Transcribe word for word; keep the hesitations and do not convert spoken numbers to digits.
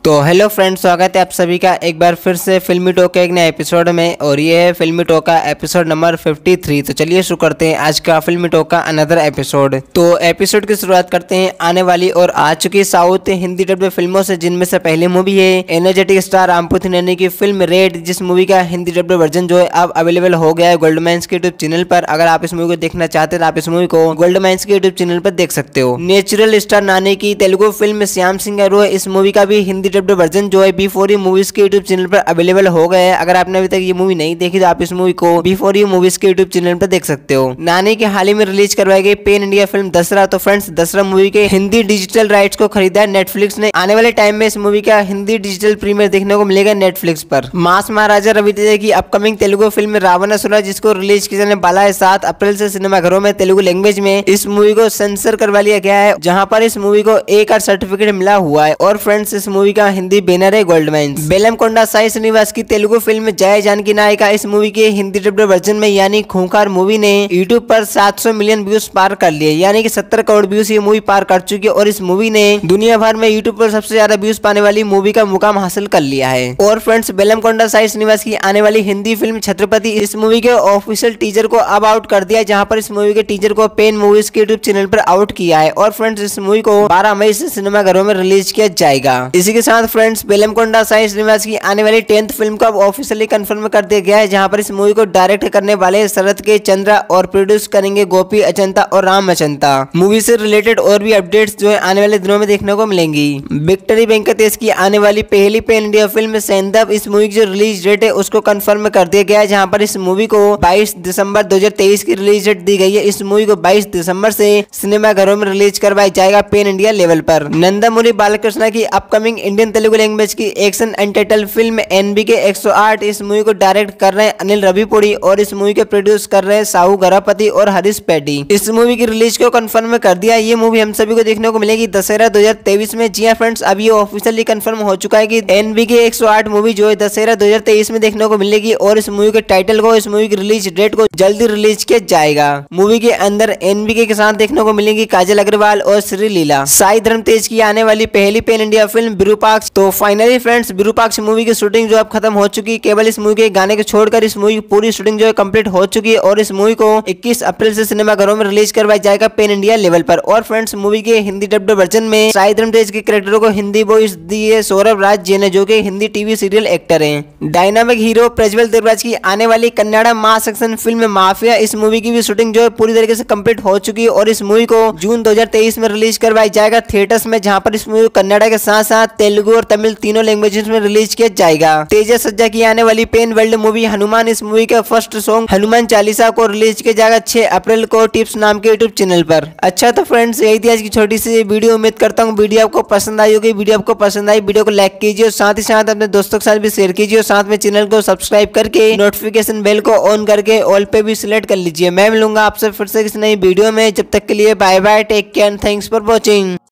तो hello friends, स्वागत है आप सभी का एक बार फिर से फिल्मी टॉक के एक नए एपिसोड में। और ये है फिल्मी टॉक का एपिसोड नंबर तिरेपन। तो चलिए शुरू करते हैं आज का फिल्मी टॉक का अनदर एपिसोड। तो एपिसोड की शुरुआत करते हैं आने वाली और आ चुकी साउथ हिंदी डब्ड फिल्मों से, जिनमें से पहली मूवी है एनर्जेटिक स्टार राम पुथनैनी की फिल्म रेड, जिस मूवी का हिंदी डब्ड वर्जन जो है अब अवेलेबल हो गया है गोल्डमैन्स के यूट्यूब चैनल पर। अगर आप इस मूवी को देखना चाहते हैं तो आप इस मूवी को गोल्डमैन्स के यूट्यूब चैनल पर देख सकते हो। नेचुरल स्टार नानी की तेलुगु फिल्म श्याम सिंह अरोड़ा, इस मूवी का भी हिंदी डब्ड वर्जन जो है बी फोर यू मूवीज के यूट्यूब चैनल पर अवेलेबल हो गया है। अगर आपने अभी तक ये मूवी नहीं देखी तो आप इस मूवी को बी फोर यू मूवीज के यूट्यूब चैनल पर देख सकते हो। नानी के हाल ही में रिलीज करवाई गई पेन इंडिया फिल्म दसरा। तो फ्रेंड्स, दसरा मूवी के हिंदी डिजिटल राइट्स को खरीदा है नेटफ्लिक्स ने। आने वाले टाइम में इस मूवी का हिंदी डिजिटल प्रीमियर देखने को मिलेगा नेटफ्लिक्स पर। मास महाराजा रवि तेजा की अपकमिंग तेलुगु फिल्म रावणासुरा, जिसको रिलीज किया जाने वाला है सात अप्रैल से सिनेमाघरों में तेलुगु लैंग्वेज में, इस मूवी को सेंसर करवा लिया गया है, जहां पर इस मूवी को एक आर सर्टिफिकेट मिला हुआ है। और फ्रेंड्स, इस मूवी का हिंदी बैनर है गोल्डमैन्स। बेलमकोंडा साई श्रीनिवास की तेलुगु फिल्म जय जानकी नायिका, इस मूवी के हिंदी डब्ड वर्जन में यानी खूंखार मूवी ने यूट्यूब पर सात सौ मिलियन व्यूज पार कर लिए, यानी कि सत्तर करोड़ व्यूज ये मूवी पार कर चुकी है। और इस मूवी ने दुनिया भर में यूट्यूब पर सबसे ज्यादा व्यूज पाने वाली मूवी का मुकाम हासिल कर लिया है। और फ्रेंड्स, बेलमकोंडा साई श्रीनिवास की आने वाली हिंदी फिल्म छत्रपति, इस मूवी के ऑफिशियल टीजर को अब आउट कर दिया, जहां पर इस मूवी के टीजर को पेन मूवीज के यूट्यूब चैनल पर आउट किया है। और फ्रेंड्स, इस मूवी को बारह मई से सिनेमाघरों में रिलीज किया जाएगा। इसी के साथ फ्रेंड्स, बेलमकोंडा साई श्रीनिवास की आने वाली टेंथ फिल्म को अब ऑफिशियली कंफर्म कर दिया गया है, जहां पर इस मूवी को डायरेक्ट करने वाले शरद के चंद्रा और प्रोड्यूस करेंगे गोपी अचंता और राम अचंता। मूवी से रिलेटेड और भी अपडेट्स जो है आने वाले दिनों में देखने को मिलेंगी। विक्टरी वेंकटेश की आने वाली पहली पेन इंडिया फिल्म सेंधव, इस मूवी की जो रिलीज डेट है उसको कंफर्म कर दिया गया है, जहां पर इस मूवी को बाईस दिसंबर दो हजार तेईस की रिलीज डेट दी गई है। इस मूवी को बाईस दिसंबर से सिनेमाघरों में रिलीज करवाया जाएगा पेन इंडिया लेवल पर। नंदामुरी बालकृष्ण की अपकमिंग इंडियन तेलुगु लैंग्वेज की एक्शन एंटाइटल फिल्म एनबीके एक सौ आठ, इस मूवी को डायरेक्ट कर रहे हैं अनिल रविपुड़ी और इस मूवी के प्रोड्यूस कर रहे हैं साहू गरापति और हरीश पेटी। इस मूवी की रिलीज को कंफर्म कर दिया। ये मूवी हम सभी को देखने को मिलेगी दशहरा दो हजार तेईस में। जी हां फ्रेंड्स, अब ये ऑफिशियली कंफर्म हो चुका है कि एनबीके एक सौ आठ मूवी जो है दशहरा दो हजार तेईस में देखने को मिलेगी। और इस मूवी के टाइटल को, इस मूवी की रिलीज डेट को जल्दी रिलीज किया जाएगा। मूवी के अंदर एनबीके के साथ देखने को मिलेंगी काजल अग्रवाल और श्री लीला। साई धर्म तेज की आने वाली पहली पेन इंडिया फिल्म विरूपाक्ष। तो फाइनली फ्रेंड्स, विरूपाक्ष मूवी की शूटिंग जो अब खत्म हो चुकी है, केवल इस मूवी के गाने को छोड़कर इस मूवी की पूरी शूटिंग जो है कंप्लीट हो चुकी है। और इस मूवी को इक्कीस अप्रैल से सिनेमाघरों में रिलीज करवाया जाएगा पेन इंडिया लेवल पर। और फ्रेंड्स, मूवी के हिंदी डब्ड वर्जन में साई धर्म तेज के कैरेक्टरों को हिंदी वॉइस दी है सौरभ राज जी ने, जो कि हिंदी टीवी सीरियल एक्टर हैं। डायनामिक हीरो प्रज्वल देवराज की आने वाली Kannada mass action film mafia, इस मूवी की भी शूटिंग जो है पूरी तरीके से कंप्लीट हो चुकी है। और इस मूवी को जून दो हजार तेईस में रिलीज करवाया जाएगा थिएटर्स में, जहां पर इस मूवी को कन्नड़ा के साथ साथ तेलुगु और तमिल तीनों लैंग्वेजेस में रिलीज किया जाएगा। तेजा सज्जा की आने वाली पेन वर्ल्ड मूवी हनुमान, इस मूवी का फर्स्ट सॉन्ग हनुमान चालीसा को रिलीज किया जाएगा छह अप्रैल को टिप्स नाम के यूट्यूब चैनल पर। अच्छा तो फ्रेंड्स, यही थी आज की छोटी सी वीडियो। उम्मीद करता हूँ वीडियो आपको पसंद आई होगी। वीडियो आपको पसंद आई, वीडियो को लाइक कीजिए और साथ ही साथ अपने दोस्तों के साथ भी शेयर कीजिए। और साथ में चैनल को सब्सक्राइब करके नोटिफिकेशन बेल को ऑन करके ऑल पे भी सिलेक्ट कर लीजिए। मैं मिलूंगा आपसे फिर से किसी नई वीडियो में। जब तक के लिए bye bye, take care, thanks for watching.